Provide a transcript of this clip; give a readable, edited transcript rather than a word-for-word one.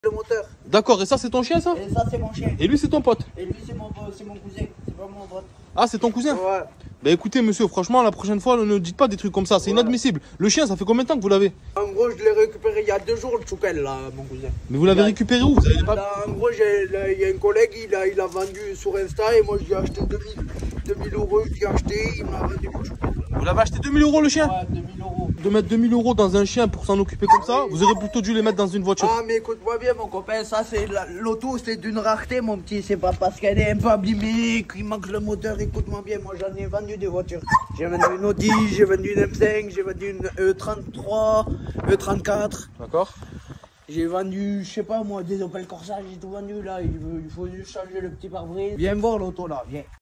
le moteur. D'accord, et ça c'est ton chien ça? Et ça c'est mon chien. Et lui c'est ton pote? Et lui c'est mon cousin, c'est pas mon pote. Ah, c'est ton cousin? Ouais. Bah écoutez monsieur, franchement la prochaine fois ne dites pas des trucs comme ça, c'est inadmissible. Le chien ça fait combien de temps que vous l'avez? En gros je l'ai récupéré il y a 2 jours le chouquel là, mon cousin. Mais vous l'avez récupéré où? Vous avez pas... Là, en gros il y a un collègue, il a vendu sur Insta et moi je lui ai acheté 2000 euros, je lui ai acheté, il m'a vendu le chouquel. Vous l'avez acheté 2000 euros le chien? Ouais, 2000 euros. De mettre 2000 euros dans un chien pour s'en occuper comme ça, vous aurez plutôt dû les mettre dans une voiture. Ah mais écoute-moi bien mon copain, ça c'est l'auto, c'est d'une rareté mon petit, c'est pas parce qu'elle est un peu abîmée, qu'il manque le moteur, écoute-moi bien, moi j'en ai vendu des voitures. J'ai vendu une Audi, j'ai vendu une M5, j'ai vendu une E33, E34. D'accord. J'ai vendu, je sais pas moi, des Opel Corsa, j'ai tout vendu là, il faut juste changer le petit pare-brise. Viens voir l'auto là, viens.